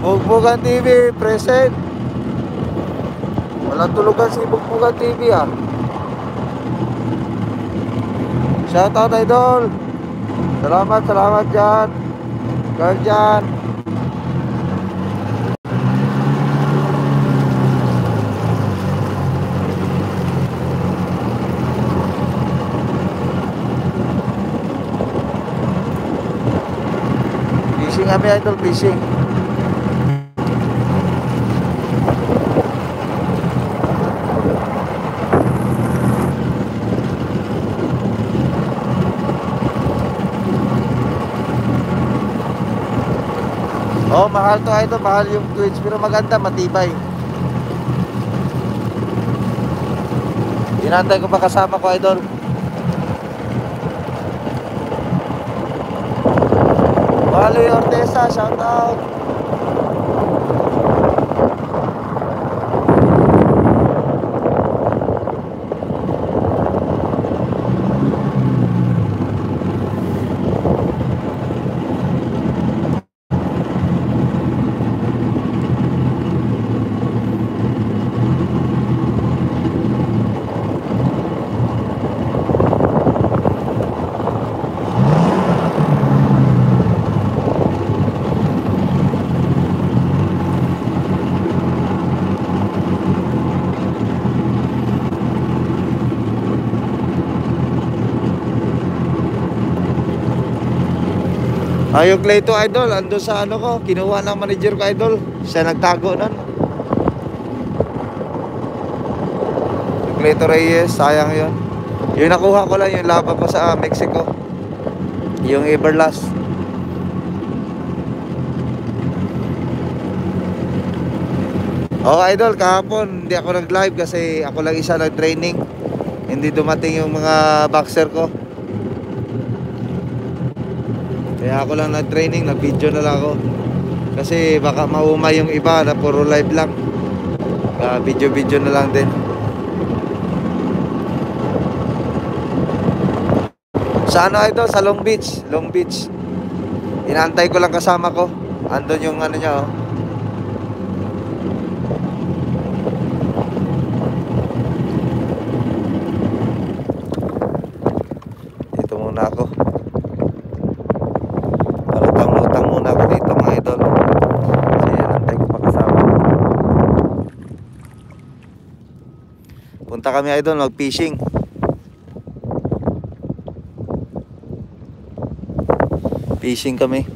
Bugbugan TV, present. Walang tulugan si Bugbugan TV ah. Shoutout idol. Salamat dyan. Guardian. Fishing kami idol, fishing. Oh, mahal to idol, mahal yung Twitch pero maganda, matibay. Inantay ko pa kasama ko idol. Wally Ortesa, shout out. Yung Clayto idol, ando sa ano ko, kinuha ng manager ko idol. Siya nagtago nun. Yung Clayto Reyes, sayang yun. Yung nakuha ko lang yung laban ko sa Mexico. Yung Everlast. Oh idol, kahapon hindi ako nag-live kasi ako lang isa nag-training. Hindi dumating yung mga boxer ko. Kaya ako lang nag-training, nag-video na lang ako. Kasi baka maumay yung iba na puro live lang. Video-video na lang din. Sa ano idol? Sa Long Beach. Long Beach. Inaantay ko lang kasama ko. Andun yung ano niya oh. Dito muna ako. Palutang muna ako dito mga idol. Kasi inaantay ko pa kasama. Punta kami idol, mag-fishing. Fishing kami.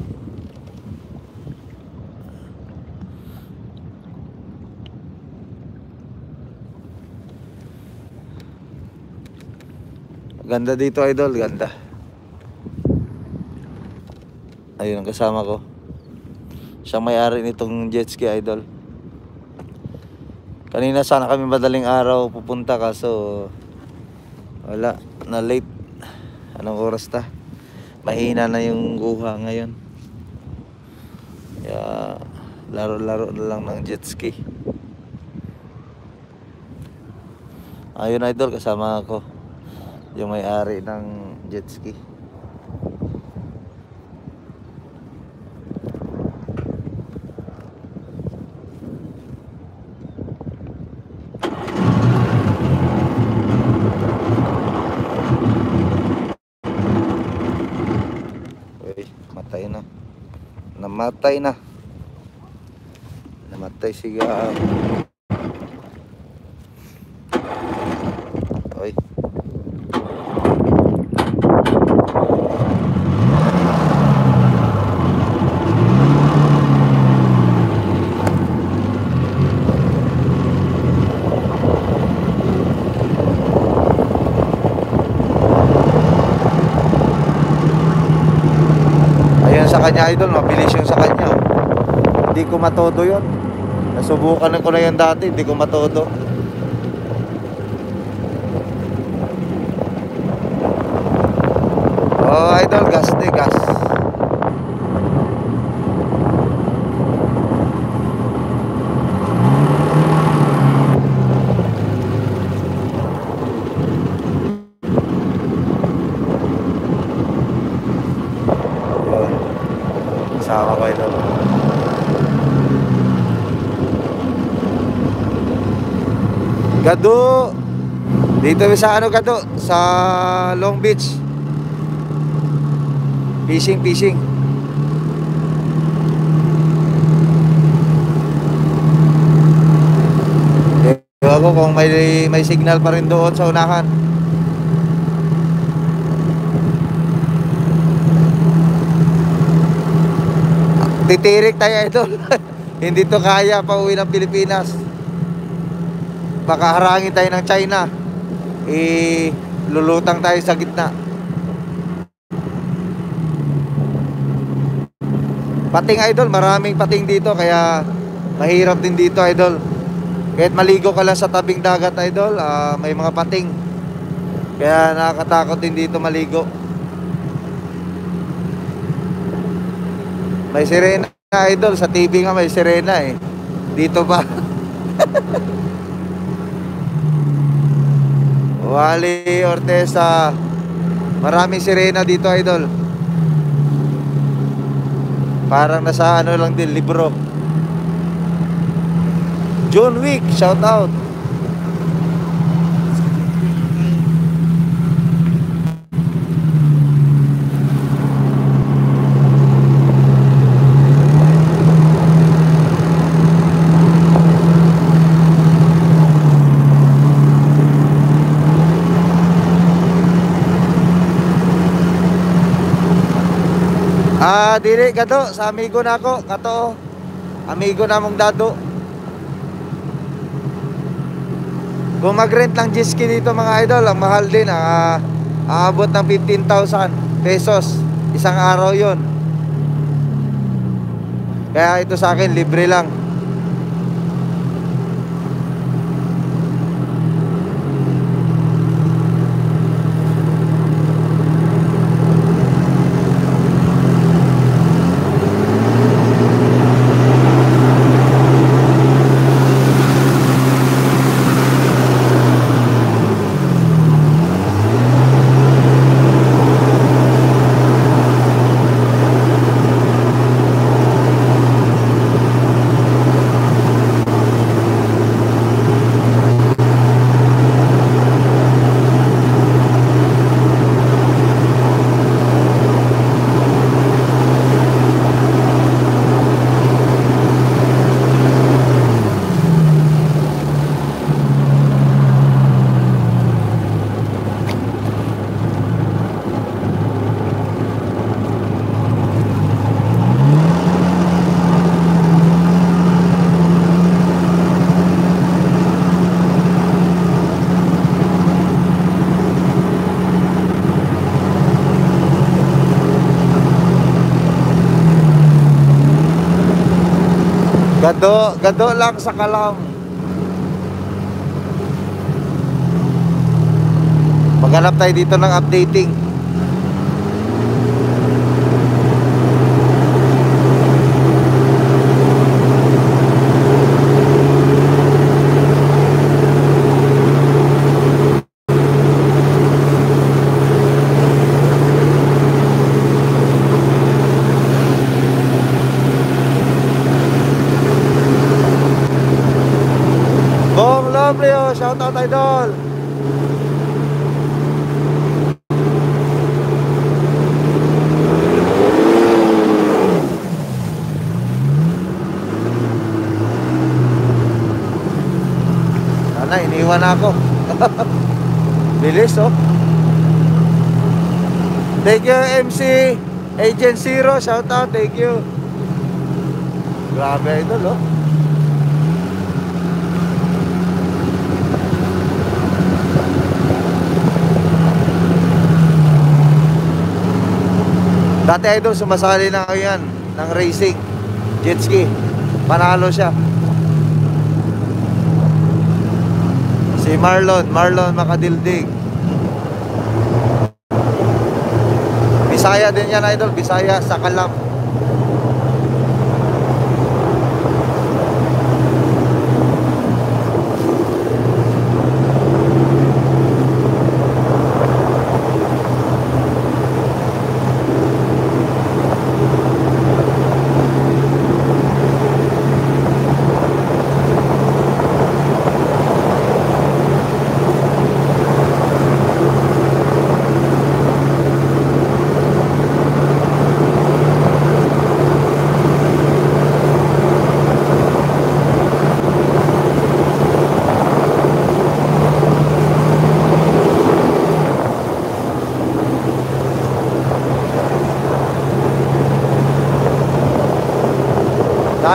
Ganda dito idol, ganda. Ayun ang kasama ko. Siyang may-ari nitong jet ski idol. Kanina sana kami madaling araw pupunta kaso wala, na late. Anong oras ta? Mahina na yung guha ngayon. Kaya laro-laro na lang ng jet ski. Ayun idol, kasama ako. Yung may-ari ng jet ski. Namatay na. Namatay siya. Oy. Sa kanya idol, mabilis yung sa kanya. Hindi ko matodo yun. Nasubukan ko na yan dati, hindi ko matodo. Oh idol, gas de gas. Sama ko idol. Gado. Dito sa ano Gado? Sa Long Beach. Fishing. Ewan ko kung may signal pa rin doon sa unahan. Titirik tayo idol. Hindi to kaya pa uwi ng Pilipinas. Baka harangin tayo ng China. Lulutang tayo sa gitna. Pating idol, maraming pating dito. Kaya mahirap din dito idol. Kahit maligo ka lang sa tabing dagat idol, may mga pating. Kaya nakakatakot din dito maligo. May sirena idol, sa TV nga may sirena eh. Dito ba? Wally Ortesa. Maraming sirena dito idol. Parang nasa ano lang din, libro. John Wick, shout out. Dili Gado, sa amigo na ako, kato. Amigo na mong Dado. Kung mag-rent lang jet ski dito mga idol, ang mahal din, aabot ng 15,000 pesos. Isang araw yon. Kaya ito sa akin, libre lang. Gado lang sa Kalam. Maghanap tayo dito ng updating. Shout out idol. Sana iniwan ako. Bilis oh. Thank you MC Agent Zero, shout out, thank you. Grabe idol oh. Dati idol, sumasali na ako yan ng racing jet ski. Panalo siya. Si Marlon Makadildig. Bisaya din yan idol, Bisaya sa Kalam.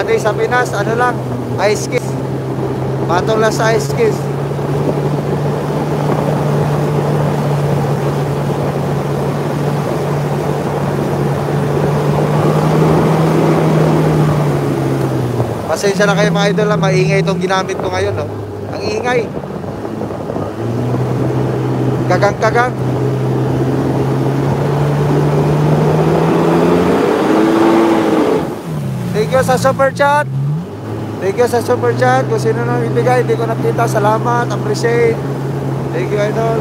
Dati sa Pinas, ano lang, ice kiss. Patong lang sa ice kiss. Pasensya na kayo mga idol, maingay itong ginamit ko ngayon, no? Ang ingay. Kagang-kagang. Thank you sa super chat. Thank you sa super chat. Kung sino nang ibigay, hindi ko nakita. Salamat, appreciate. Thank you, idol.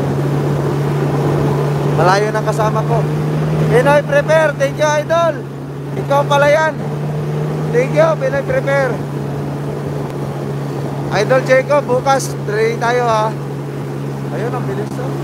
Malayo ng kasama ko. Pinoy Prepare, thank you, idol. Ikaw pala yan. Thank you, Pinoy Prepare. Idol Jacob, bukas training tayo, ha. Ayun, ang bilis, to.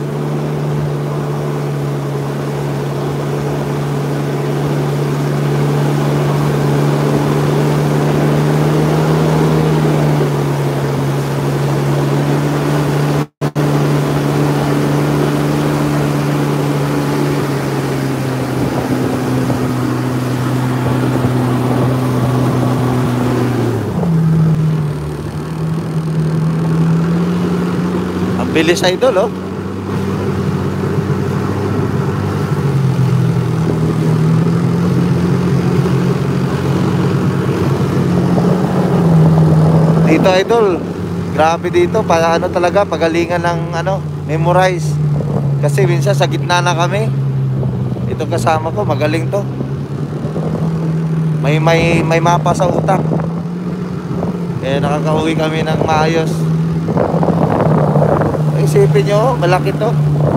Bilis, idol, oh. Dito, idol, grabe dito, para ano talaga, pagalingan ng ano, memorize. Kasi minsan sa gitna na kami. Ito kasama ko, magaling to. May mapa sa utak. Kaya nakakauwi kami ng maayos. Isipin nyo, malaki to.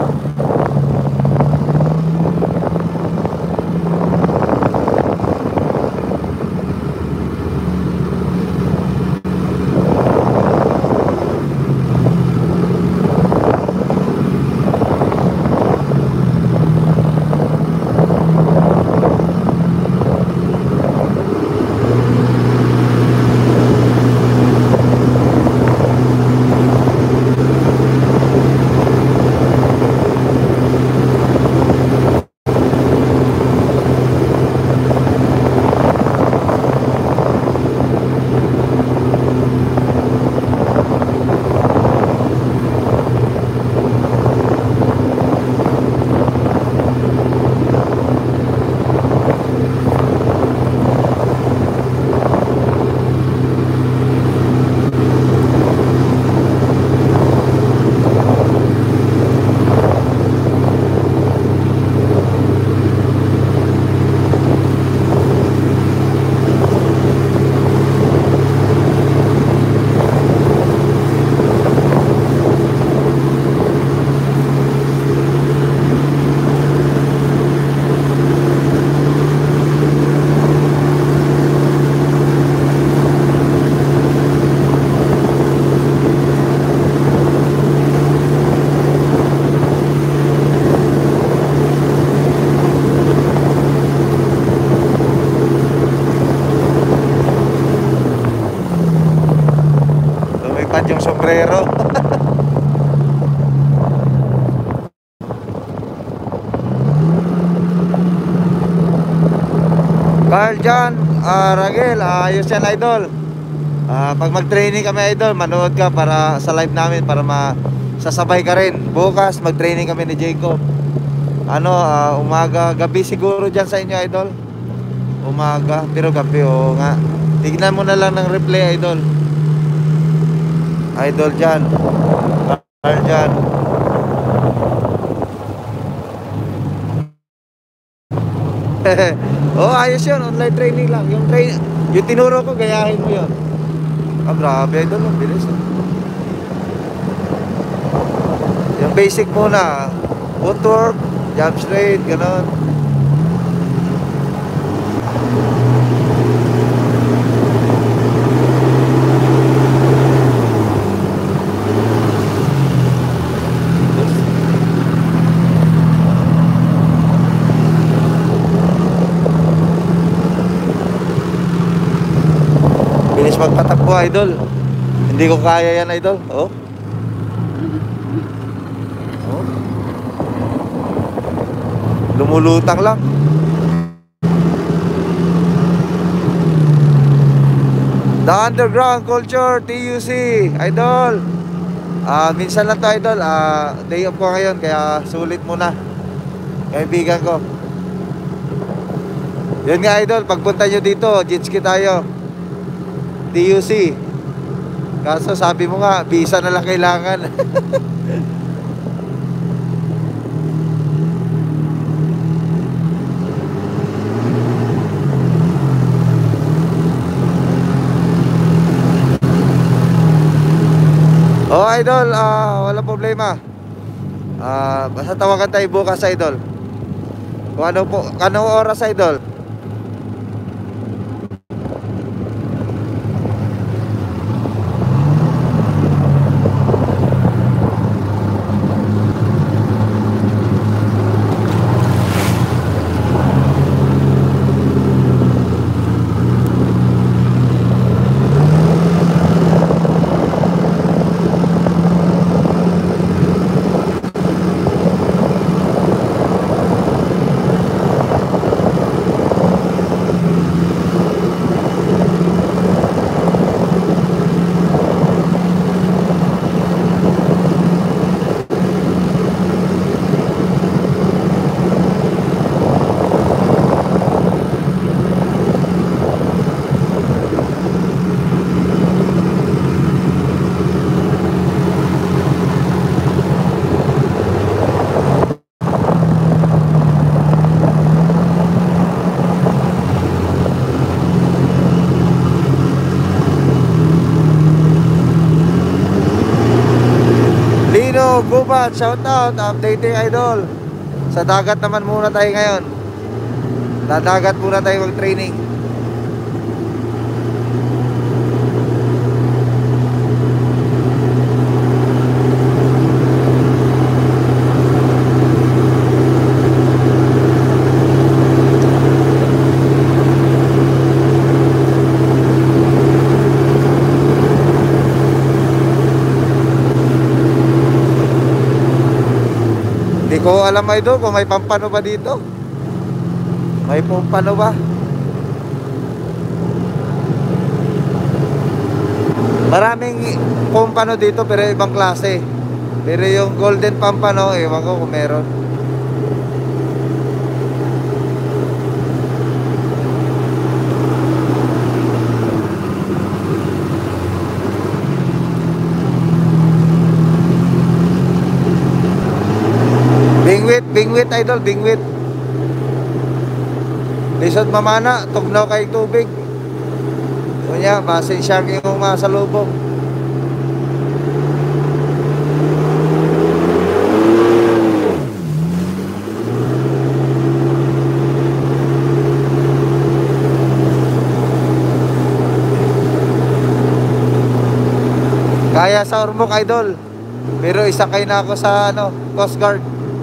Yung sombrero. Carl John, Ragel, ayos yan, idol. Pag mag-training kami, idol, manood ka para sa live namin, para sasabay ka rin. Bukas mag-training kami ni Jacob. Umaga, gabi siguro dyan sa inyo, idol. Umaga, pero gabi, oo nga. Tignan mo na lang ng replay, idol. Idol dyan, Carl dyan. Oh, ayos yun, online training lang. Yung tinuro ko, gayahin mo yun. Grabe, idol, ang bilis. Yung basic muna, footwork, jump straight, gano'n. Bilis magpatakbo, idol. Hindi ko kaya yan, idol. Oh. Oh. Lumulutang lang. The Underground Culture TUC, idol. Minsan lang to, idol. Day off ko ngayon, kaya sulit muna. Kaibigan ko. Yun nga, idol, pagpunta nyo dito, jet ski tayo. TUC. Kaso sabi mo nga, visa na lang kailangan. Oh, idol, wala problema. Basta tawagan tayo bukas, idol. Kung ano po, anong oras, idol? Gubat, shout out, updating idol. Sa dagat naman muna tayo ngayon. Dadagat muna tayo mag-training. Hindi ko alam, idol, kung may pampano ba dito. May pampano ba? Maraming pampano dito pero ibang klase. Pero yung golden pampano, ewan ko kung meron. Bingwit, idol, bingwit. Lisod mamana, tugnaw kay tubig. Kunya, basin siyang yung masalubong. Kaya sa Ormoc, idol. Pero isakay na ako sa Coast Guard.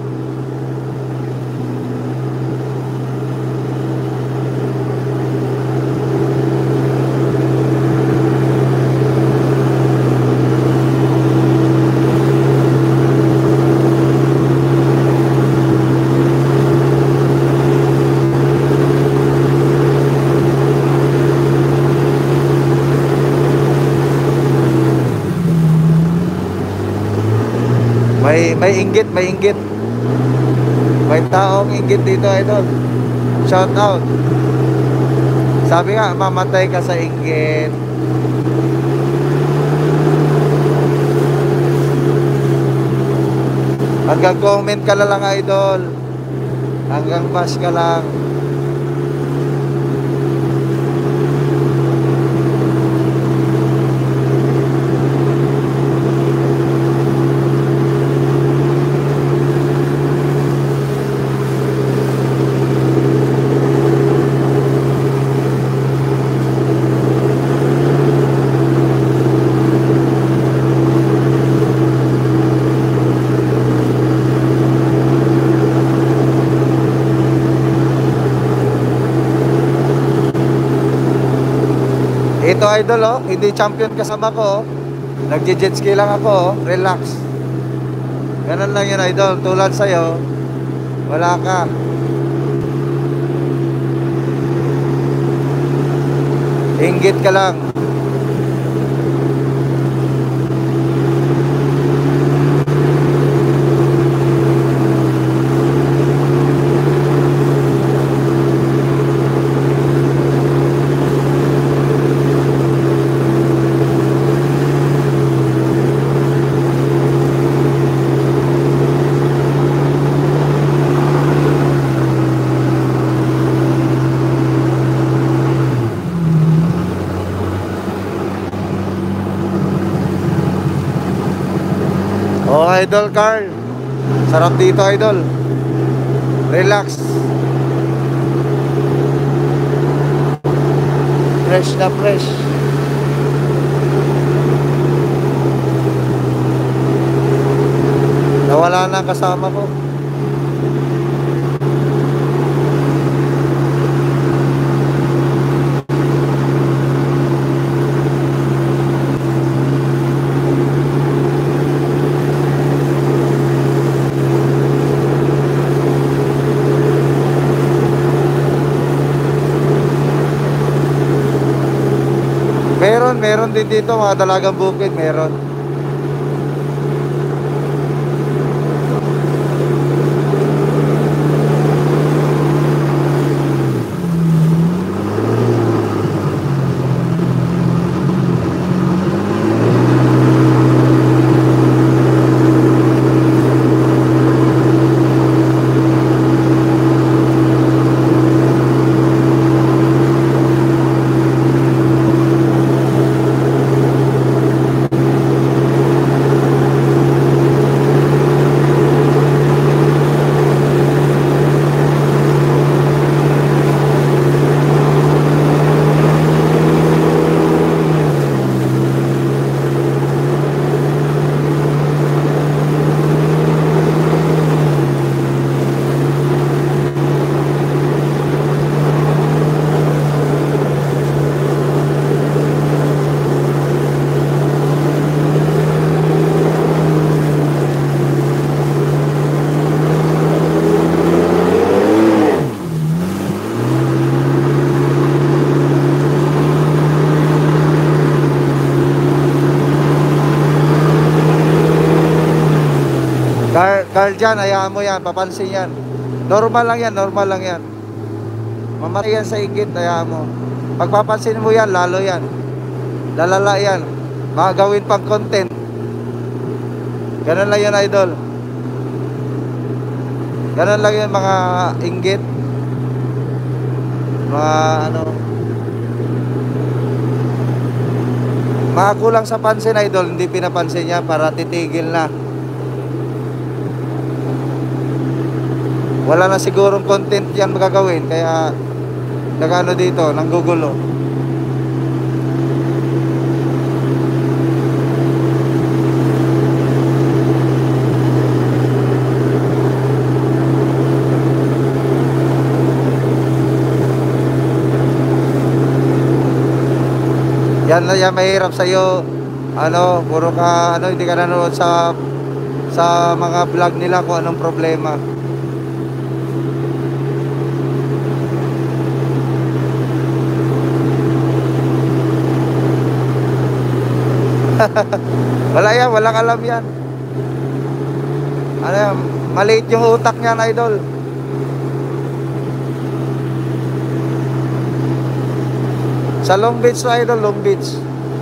May inggit, may inggit. May taong inggit dito, idol. Shout out. Sabi nga, mamatay ka sa inggit. Hanggang comment ka na lang, idol. Hanggang bash ka lang. Ito, idol, oh, hindi champion kasama ko, oh. Nagje-jet ski lang ako, oh. Relax. Ganun lang yun, idol. Tulad sa'yo, wala ka. Inggit ka lang. Idol Carl. Sarap dito, idol. Relax. Fresh na fresh. Nawala na ang kasama ko. Meron din dito mga dalagang bukid, meron. Carl dyan, hayaan mo yan, papansin yan. Normal lang yan, normal lang yan. Mamatay yan sa inggit, hayaan mo. Pagpapansin mo yan, lalo yan. Lalala yan. Magagawin pang content. Ganun lang yan, idol. Ganun lang yan, mga inggit. Mga ano. Mga kulang sa pansin, idol. Hindi pinapansin niya para titigil na. Wala na sigurong content yan magagawin, kaya nagano dito, nanggugulo. Yan na yan, mahirap sa'yo. Ano, puro ka, ano, hindi ka nanonood sa mga vlog nila kung anong problema. Wala yan, walang alam yan. Ano yan, maliit yung utak niyan, idol. Sa Long Beach to, idol, Long Beach.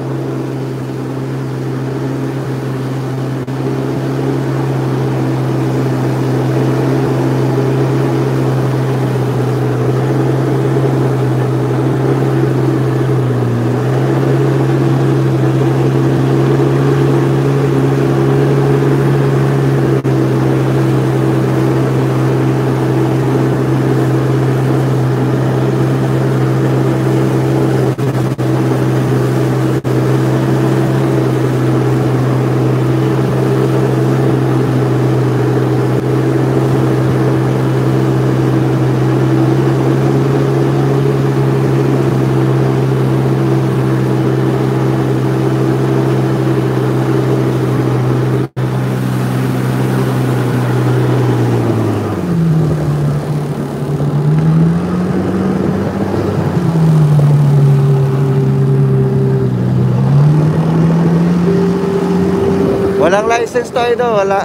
Walang license to, idol, wala.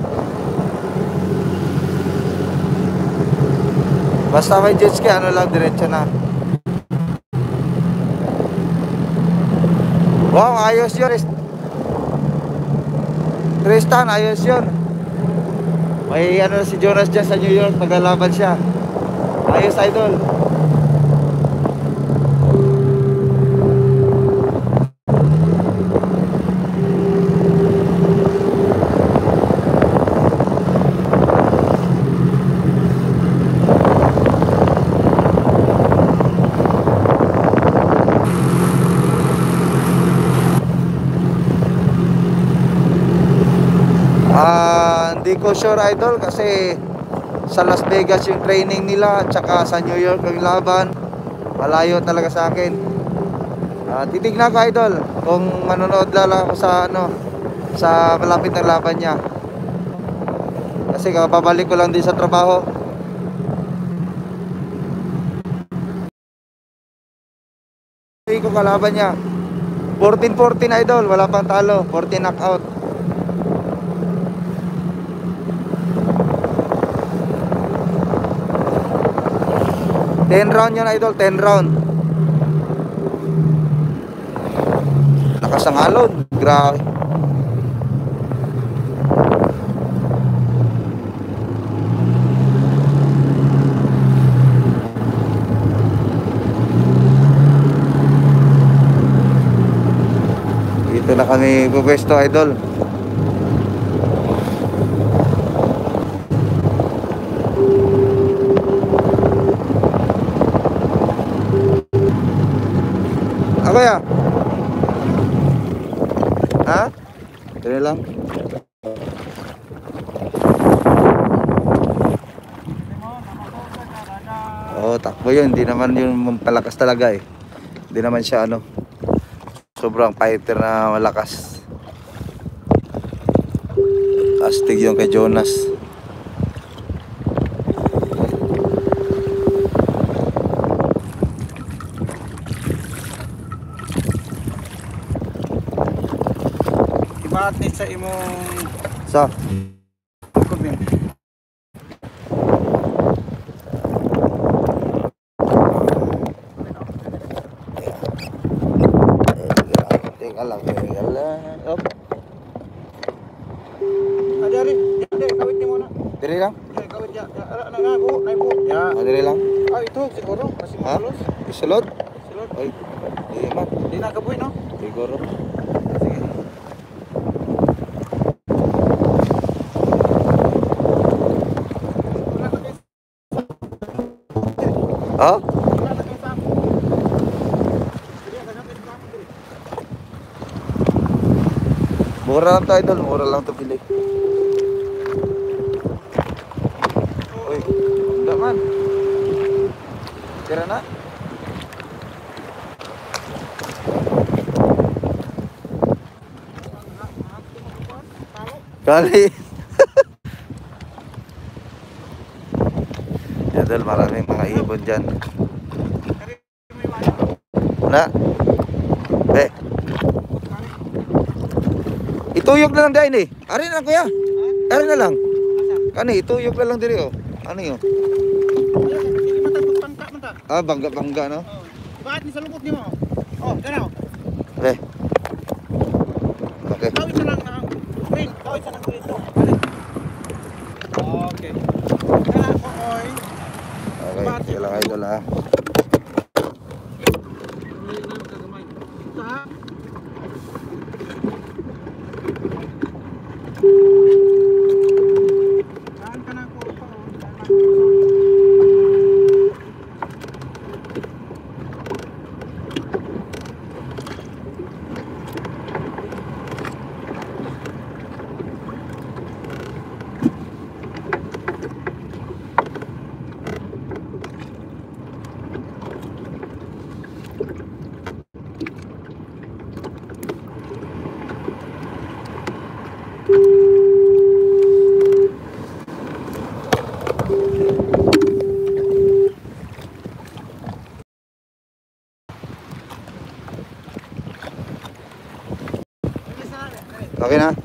Basta may jet ski, ano lang, diretso na. Wow, ayos yun. Tristan, ayos yun. May ano si Jonas dyan sa New York, naglalaban siya. Ayos, idol. Di ko sure idol kasi sa Las Vegas yung training nila at saka sa New York yung laban. Malayo talaga sa akin. Titignan ko idol kung manonood lang ako sa sa malapit na laban niya. Kasi kapabalik ko lang din sa trabaho. Hindi ko kalaban niya. 14-14 idol, wala pang talo, 14 knockout. Ten round yun idol, 10 round. Lakas ang alon, grabe. Dito na kami pupwesto idol. Ako ya? Ha? Dali lang. Oo, takbo yun. Hindi naman yun palakas talaga eh. Hindi naman siya sobrang fighter na malakas. Astig yung kay Jonas. Iba't sa imong Sa? comment. Teka lang. Op. Adari, kawit ni mo na. Diri lang. Kawit ya. Nangago, naibo. Ya. Diri lang. Ito siguro kasi Ha? malos. Isulod? Silot. Ay, di man. Di na kaboy no. Siguro. Sige. Ha? Mura lang to idol, mura lang to bili. Uy, enggak man. Kira na? Kali. Idol, maraming mga ibon dyan. Na? Ituyog na lang dahil eh. Ari na lang kuya. Ari na lang. Kani, ituyog na lang diri oh. Ano yun? Bangga no? Bakit ni sa lubot ni mo? Oh, ganaw. Okay. Kawit sa lang ang green. Kawit sa lang green to. Okay. Kaya ko oy. Okay, sige lang idol ha. Okay na?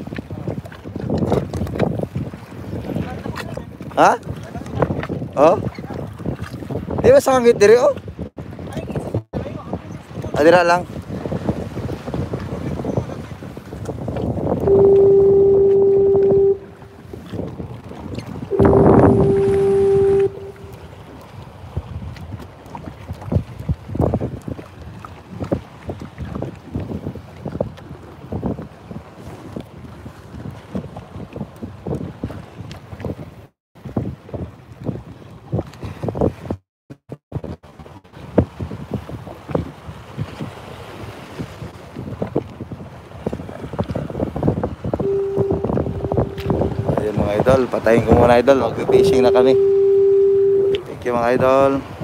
Ha? Oh? Di ba sa kangit diri oh? Adira lang. mga idol. Patayin ko muna idol. Mag-fishing na kami. Thank you mga idol.